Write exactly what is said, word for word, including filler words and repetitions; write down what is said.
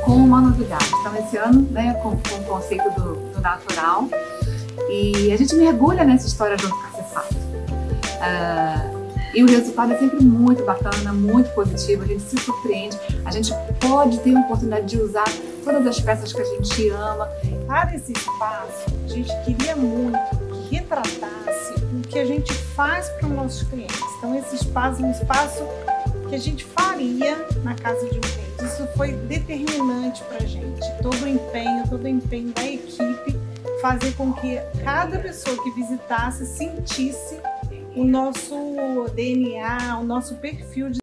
com uma novidade. Então, esse ano, né, com, com o conceito do, do natural, e a gente mergulha nessa história junto com a Cessato. Uh, e o resultado é sempre muito bacana, muito positivo, a gente se surpreende, a gente pode ter a oportunidade de usar todas as peças que a gente ama. Para esse espaço, a gente queria muito que retratasse o que a gente faz para os nossos clientes. Então, esse espaço é um espaço que a gente faria na casa de um cliente. Isso foi determinante para a gente. Todo o empenho, todo o empenho da equipe, fazer com que cada pessoa que visitasse sentisse o nosso D N A, o nosso perfil de